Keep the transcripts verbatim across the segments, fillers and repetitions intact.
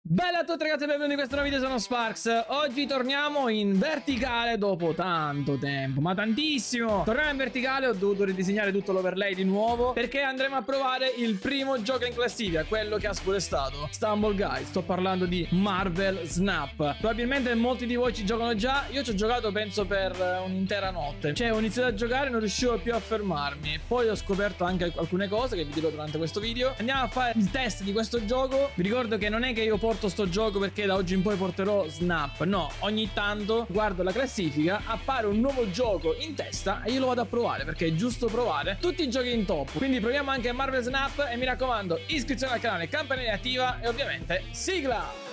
Bella a tutti ragazzi e benvenuti in questo nuovo video, sono Sparx. Oggi torniamo in verticale dopo tanto tempo, ma tantissimo. Torniamo in verticale, ho dovuto ridisegnare tutto l'overlay di nuovo perché andremo a provare il primo gioco in classifica, quello che ha spodestato Stumble Guys. Sto parlando di Marvel Snap. Probabilmente molti di voi ci giocano già, io ci ho giocato penso per un'intera notte. Cioè ho iniziato a giocare e non riuscivo più a fermarmi. Poi ho scoperto anche alcune cose che vi dirò durante questo video. Andiamo a fare il test di questo gioco. Vi ricordo che non è che io porto sto gioco perché da oggi in poi porterò Snap. No, ogni tanto guardo la classifica, appare un nuovo gioco in testa e io lo vado a provare perché è giusto provare tutti i giochi in top. Quindi proviamo anche Marvel Snap e mi raccomando, iscrizione al canale, campanella attiva e ovviamente sigla!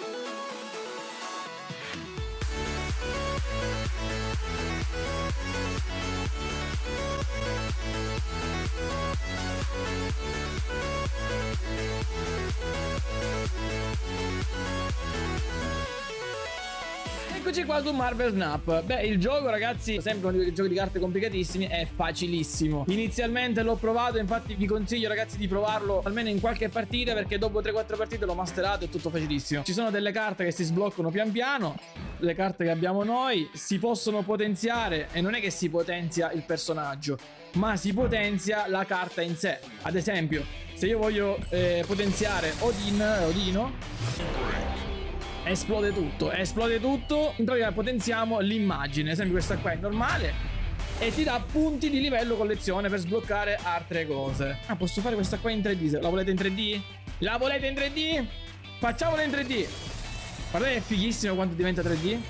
Eccoci qua su Marvel Snap. Beh, il gioco ragazzi, sempre uno dei giochi di carte complicatissimi, è facilissimo. Inizialmente l'ho provato, infatti vi consiglio ragazzi di provarlo almeno in qualche partita, perché dopo tre quattro partite l'ho masterato, è tutto facilissimo. Ci sono delle carte che si sbloccano pian piano, le carte che abbiamo noi si possono potenziare e non è che si potenzia il personaggio, ma si potenzia la carta in sé. Ad esempio, se io voglio eh, potenziare Odin, Odino, esplode tutto, esplode tutto. In pratica potenziamo l'immagine. Ad esempio questa qua è normale e ti dà punti di livello collezione per sbloccare altre cose. Ah, posso fare questa qua in tre D. La volete in tre D? La volete in tre D? Facciamola in tre D. Guardate, è fighissimo quanto diventa tre D.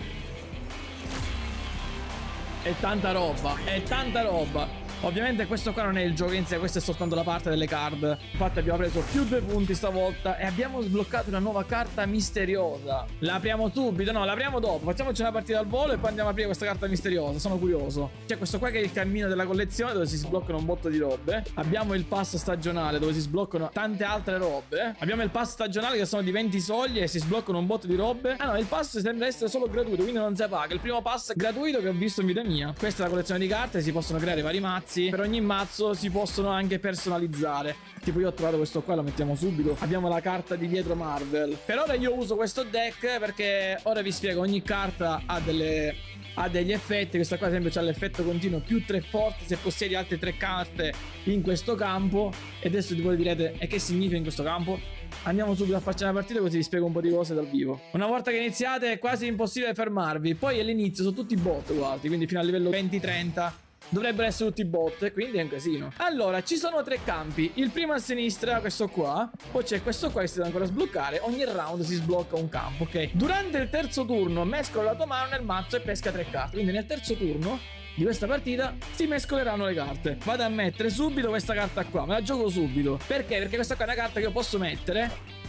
È tanta roba, è tanta roba. Ovviamente questo qua non è il gioco in sé, questa è soltanto la parte delle card. Infatti abbiamo preso più due punti stavolta e abbiamo sbloccato una nuova carta misteriosa. La apriamo subito? No, la apriamo dopo. Facciamoci una partita al volo e poi andiamo a aprire questa carta misteriosa. Sono curioso. C'è questo qua che è il cammino della collezione, dove si sbloccano un botto di robe. Abbiamo il pass stagionale dove si sbloccano tante altre robe. Abbiamo il pass stagionale che sono di venti soglie e si sbloccano un botto di robe. Ah no, il pass sembra essere solo gratuito, quindi non si paga. Il primo pass gratuito che ho visto in vita mia. Questa è la collezione di carte, si possono creare vari mazzi. Per ogni mazzo si possono anche personalizzare. Tipo io ho trovato questo qua, lo mettiamo subito. Abbiamo la carta di dietro Marvel. Per ora io uso questo deck perché ora vi spiego, ogni carta ha delle... ha degli effetti. Questa qua ad esempio ha l'effetto continuo più tre forti se possiedi altre tre carte in questo campo. E adesso voi direte, e che significa in questo campo? Andiamo subito a farci una partita così vi spiego un po' di cose dal vivo. Una volta che iniziate è quasi impossibile fermarvi. Poi all'inizio sono tutti bot quasi, quindi fino al livello venti trenta dovrebbero essere tutti bot, quindi è un casino. Allora, ci sono tre campi. Il primo a sinistra, questo qua. Poi c'è questo qua che si deve ancora sbloccare. Ogni round si sblocca un campo, ok? Durante il terzo turno mescola la tua mano nel mazzo e pesca tre carte. Quindi nel terzo turno di questa partita si mescoleranno le carte. Vado a mettere subito questa carta qua. Me la gioco subito. Perché? Perché questa qua è una carta che io posso mettere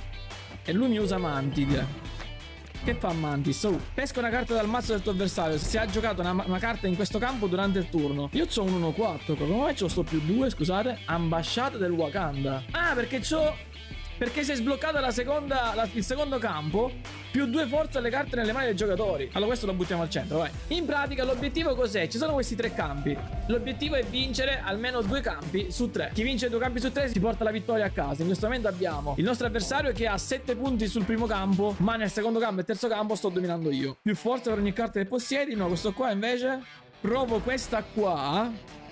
e lui mi usa Mantid. Che fa Mantis? Oh, pesca una carta dal mazzo del tuo avversario. Se ha giocato una, una carta in questo campo durante il turno. Io c'ho un uno quattro. Come mai c'ho sto più due? Scusate. Ambasciata del Wakanda. Ah, perché c'ho... perché si è sbloccata la seconda, la, il secondo campo. Più due forza alle carte nelle mani dei giocatori. Allora questo lo buttiamo al centro, vai. In pratica l'obiettivo cos'è? Ci sono questi tre campi. L'obiettivo è vincere almeno due campi su tre. Chi vince due campi su tre si porta la vittoria a casa. In questo momento abbiamo il nostro avversario che ha sette punti sul primo campo, ma nel secondo campo e terzo campo sto dominando io. Più forza per ogni carta che possiedi. No, questo qua invece provo questa qua,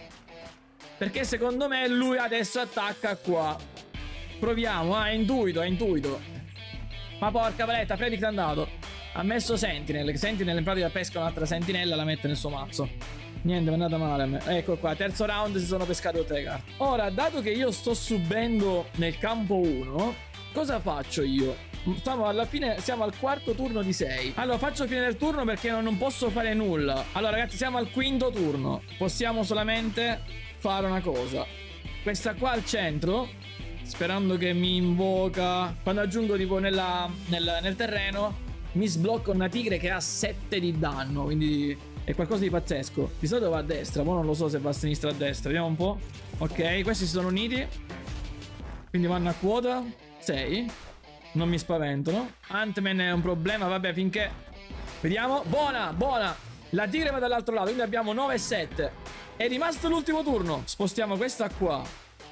perché secondo me lui adesso attacca qua. Proviamo, ah, è intuito, è intuito. Ma porca paletta, Predict è andato. Ha messo Sentinel. Sentinel in pratica pesca un'altra sentinella e la mette nel suo mazzo. Niente, è andata male a me. Ecco qua, terzo round si sono pescate tutte le carte. Ora, dato che io sto subendo nel campo uno, cosa faccio io? Stiamo alla fine, siamo al quarto turno di sei. Allora faccio fine del turno perché non posso fare nulla. Allora ragazzi, siamo al quinto turno. Possiamo solamente fare una cosa. Questa qua al centro, sperando che mi invoca. Quando aggiungo tipo nella, nel, nel terreno mi sblocca una tigre che ha sette di danno. Quindi è qualcosa di pazzesco. Di solito va a destra, ma non lo so se va a sinistra o a destra. Vediamo un po'. Ok, questi si sono uniti, quindi vanno a quota sei. Non mi spaventano. Ant-Man è un problema, vabbè, finché... Vediamo, buona, buona. La tigre va dall'altro lato, quindi abbiamo nove e sette. È rimasto l'ultimo turno. Spostiamo questa qua.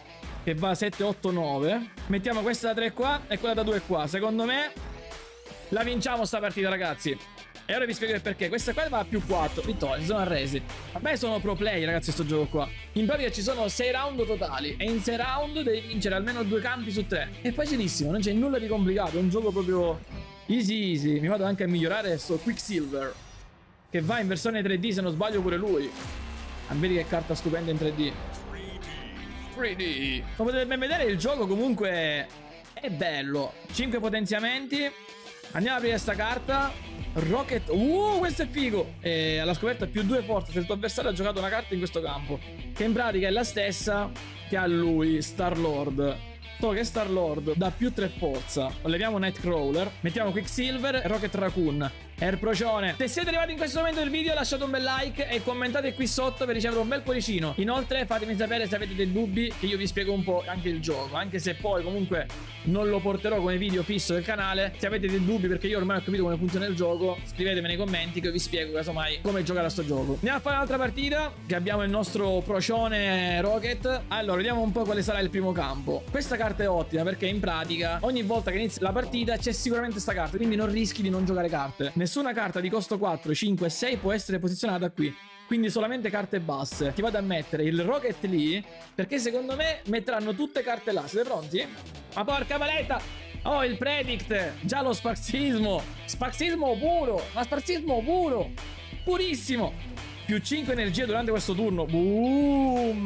che va sette, otto, nove. Mettiamo questa da tre qua e quella da due qua. Secondo me la vinciamo sta partita, ragazzi. E ora vi spiego il perché. Questa qua va a più quattro. Vittoria, si sono arresi. Vabbè, sono pro play, ragazzi, sto gioco qua. In pratica ci sono sei round totali. E in sei round devi vincere almeno due campi su tre. È facilissimo, non c'è nulla di complicato. È un gioco proprio easy easy. Mi vado anche a migliorare sto Quicksilver, che va in versione tre D, se non sbaglio pure lui. Ah, vedi che carta stupenda in tre D. tre D. Come potete ben vedere, il gioco comunque è bello. cinque potenziamenti. Andiamo ad aprire questa carta. Rocket. Uh, questo è figo. E alla scoperta più due forza se il tuo avversario ha giocato una carta in questo campo, che in pratica è la stessa che ha lui, Star-Lord. Solo che Star-Lord dà più tre forza. Leviamo Nightcrawler, mettiamo Quicksilver e Rocket Raccoon. Air Procione. Se siete arrivati in questo momento del video, lasciate un bel like e commentate qui sotto per ricevere un bel cuoricino. Inoltre fatemi sapere se avete dei dubbi, che io vi spiego un po' anche il gioco, anche se poi comunque non lo porterò come video fisso del canale. Se avete dei dubbi, perché io ormai ho capito come funziona il gioco, scrivetemi nei commenti che io vi spiego casomai come giocare a sto gioco. Andiamo a fare un'altra partita, che abbiamo il nostro Procione Rocket. Allora, vediamo un po' quale sarà il primo campo. Questa carta è ottima perché in pratica ogni volta che inizia la partita c'è sicuramente sta carta, quindi non rischi di non giocare carte. Nessuna carta di costo quattro, cinque e sei può essere posizionata qui, quindi solamente carte basse. Ti vado a mettere il Rocket lì, perché secondo me metteranno tutte carte là. Siete pronti? Ma porca paletta! Oh, il Predict! Già lo Sparxismo! Sparxismo puro! Ma Sparxismo puro! Purissimo! Più cinque energie durante questo turno. Boom!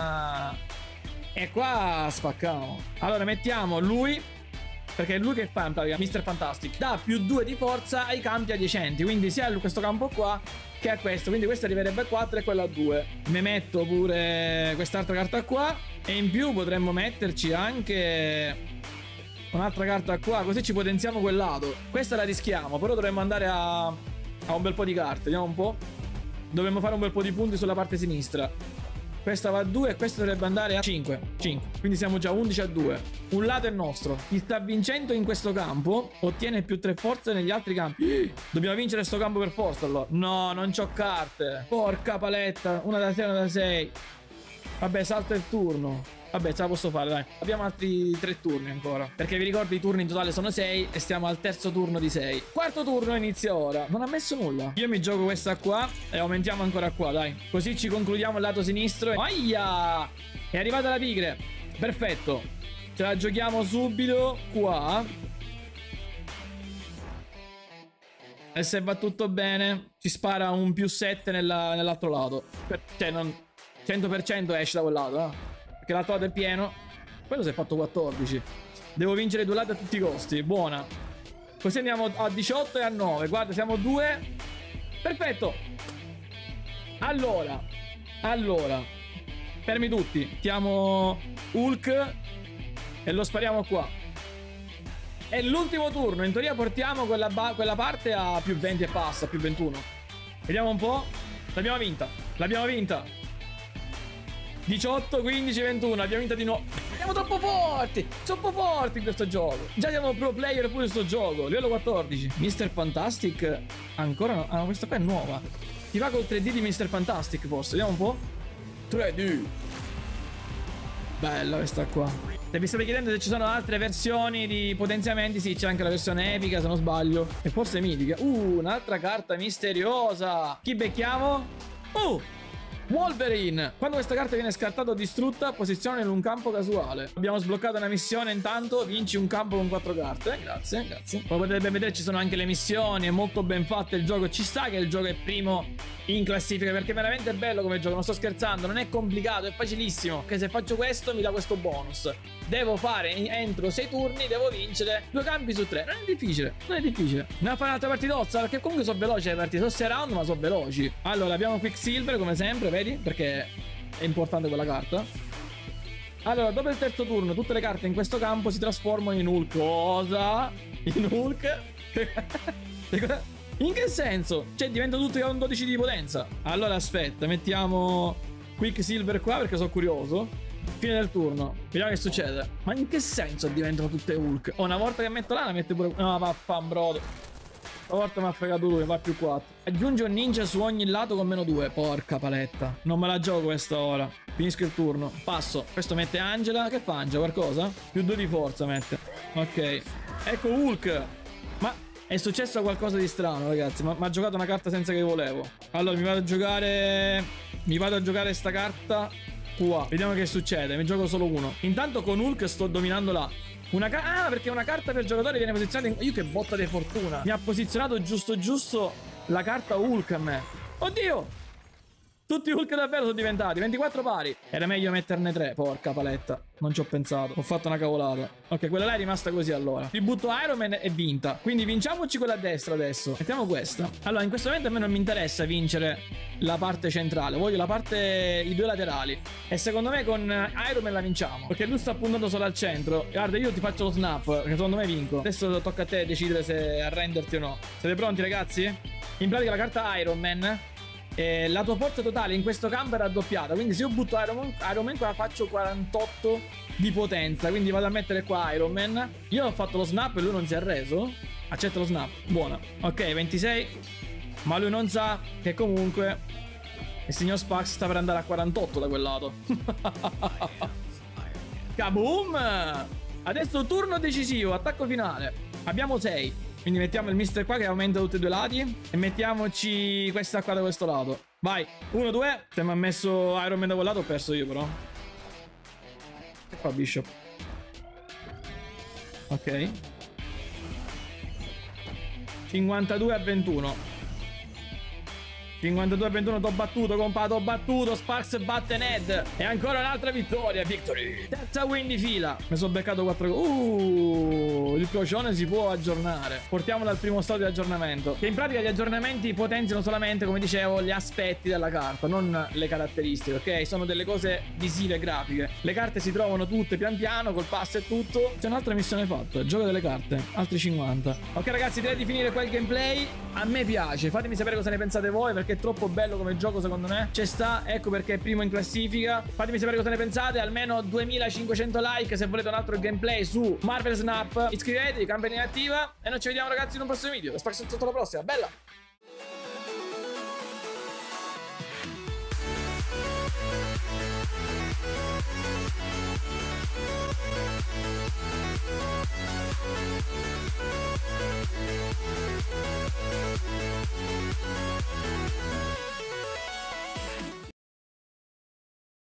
E qua spacchiamo. Allora mettiamo lui, perché è lui che fa in pratica mister Fantastic. Dà più due di forza ai campi adiacenti, quindi sia a questo campo qua che a questo. Quindi questo arriverebbe a quattro e quello a due. Mi metto pure quest'altra carta qua. E in più potremmo metterci anche un'altra carta qua, così ci potenziamo quel lato. Questa la rischiamo, però dovremmo andare a, a un bel po' di carte. Vediamo un po'. Dovremmo fare un bel po' di punti sulla parte sinistra. Questa va a due e questa dovrebbe andare a cinque. cinque. Quindi siamo già undici a due. Un lato è nostro. Chi sta vincendo in questo campo ottiene più tre forze negli altri campi. Dobbiamo vincere questo campo per forza allora. No, non c'ho carte. Porca paletta. Una da sei, una da sei. Vabbè, salta il turno. Vabbè, ce la posso fare, dai. Abbiamo altri tre turni ancora, perché vi ricordo i turni in totale sono sei e stiamo al terzo turno di sei. Quarto turno inizia ora. Non ha messo nulla. Io mi gioco questa qua e aumentiamo ancora qua, dai. Così ci concludiamo il lato sinistro. Aia! È arrivata la tigre. Perfetto. Ce la giochiamo subito qua. E se va tutto bene ci spara un più sette nell'altro lato. Per, cioè non cento per cento esce da quel lato, eh. Che l'altro lato è pieno. Quello si è fatto quattordici. Devo vincere due lati a tutti i costi. Buona. Così andiamo a diciotto e a nove. Guarda, siamo due. Perfetto. Allora Allora fermi tutti. Mettiamo Hulk e lo spariamo qua. È l'ultimo turno. In teoria portiamo quella, quella parte a più venti e passa, più ventuno. Vediamo un po'. L'abbiamo vinta. L'abbiamo vinta. diciotto, quindici, ventuno. Abbiamo vinto di nuovo. Siamo troppo forti. Troppo forti in questo gioco. Già siamo pro player pure in questo gioco. Livello quattordici. mister Fantastic ancora no. Ah, questa qua è nuova. Ti va col tre D di mister Fantastic forse. Vediamo un po'. tre D. Bella questa qua. Se vi state chiedendo se ci sono altre versioni di potenziamenti, sì, c'è anche la versione epica se non sbaglio. E forse mitica. Uh, un'altra carta misteriosa. Chi becchiamo? Uh, Wolverine. Quando questa carta viene scartata o distrutta, posiziona in un campo casuale. Abbiamo sbloccato una missione, intanto vinci un campo con quattro carte. Grazie, grazie. Come potete ben vedere ci sono anche le missioni. È molto ben fatto il gioco. Ci sta che il gioco è primo in classifica, perché veramente è bello come gioco. Non sto scherzando, non è complicato, è facilissimo. Che se faccio questo mi dà questo bonus. Devo fare entro sei turni, devo vincere due campi su tre. Non è difficile, non è difficile. Andiamo a fare un'altra partitozza, perché comunque sono veloci le partite. Sono sei round ma sono veloci. Allora abbiamo Quicksilver come sempre, vedi? Perché è importante quella carta. Allora, dopo il terzo turno tutte le carte in questo campo si trasformano in Hulk. Cosa? In Hulk? In che senso? Cioè diventano tutti con dodici di potenza. Allora aspetta, mettiamo Quicksilver qua perché sono curioso. Fine del turno, vediamo che succede. Ma in che senso diventano tutte Hulk? Oh, una volta che metto là la mette pure. No, vaffan brodo. Stavolta mi ha fregato lui, va più quattro. Aggiunge un ninja su ogni lato con meno due. Porca paletta. Non me la gioco questa ora. Finisco il turno. Passo. Questo mette Angela. Che fa Angela? Qualcosa? Più due di forza mette. Ok. Ecco Hulk. Ma è successo qualcosa di strano, ragazzi. Ma ha giocato una carta senza che volevo. Allora mi vado a giocare... Mi vado a giocare sta carta qua. Vediamo che succede. Mi gioco solo uno. Intanto con Hulk sto dominando là. Una carta... Ah, perché una carta per giocatore viene posizionata in... Io che botta di fortuna. Mi ha posizionato giusto giusto la carta Hulk a me. Oddio! Tutti Hulk davvero sono diventati ventiquattro pari. Era meglio metterne tre. Porca paletta. Non ci ho pensato. Ho fatto una cavolata. Ok, quella là è rimasta così allora. Ti butto Iron Man e vinta. Quindi vinciamoci quella a destra adesso. Mettiamo questa. Allora, in questo momento a me non mi interessa vincere la parte centrale. Voglio la parte... i due laterali. E secondo me con Iron Man la vinciamo. Perché lui sta puntando solo al centro. Guarda, io ti faccio lo snap. Perché secondo me vinco. Adesso tocca a te decidere se arrenderti o no. Siete pronti, ragazzi? In pratica la carta Iron Man... E la tua forza totale in questo campo è raddoppiata. Quindi se io butto Iron Man, Iron Man qua faccio quarantotto di potenza. Quindi vado a mettere qua Iron Man. Io ho fatto lo snap e lui non si è arreso. Accetta lo snap. Buona. Ok, ventisei. Ma lui non sa che comunque il signor Spax sta per andare a quarantotto da quel lato. Kaboom! Adesso turno decisivo. Attacco finale. Abbiamo sei. Quindi mettiamo il mister qua che aumenta tutti e due lati. E mettiamoci questa qua da questo lato. Vai. Uno, due. Se mi ha messo Iron Man da quel lato ho perso io però. E qua Bishop. Ok. cinquantadue a ventuno. cinquantadue a ventuno, t'ho battuto, compa, t'ho battuto. Sparks batte Ned. E ancora un'altra vittoria. Victory. Terza win di fila. Mi sono beccato quattro. Uh, il crocione si può aggiornare. Portiamolo al primo stadio di aggiornamento. Che in pratica gli aggiornamenti potenziano solamente, come dicevo, gli aspetti della carta, non le caratteristiche, ok? Sono delle cose visive, grafiche. Le carte si trovano tutte pian piano, col pass e tutto. C'è un'altra missione fatta. Gioco delle carte. Altri cinquanta. Ok, ragazzi, direi di finire qua il gameplay. A me piace. Fatemi sapere cosa ne pensate voi, perché è troppo bello come gioco secondo me. Ci sta, ecco perché è primo in classifica. Fatemi sapere cosa ne pensate. Almeno duemilacinquecento like se volete un altro gameplay su Marvel Snap. Iscrivetevi, campanella attiva. E noi ci vediamo ragazzi in un prossimo video. Spero che sotto la prossima. Bella!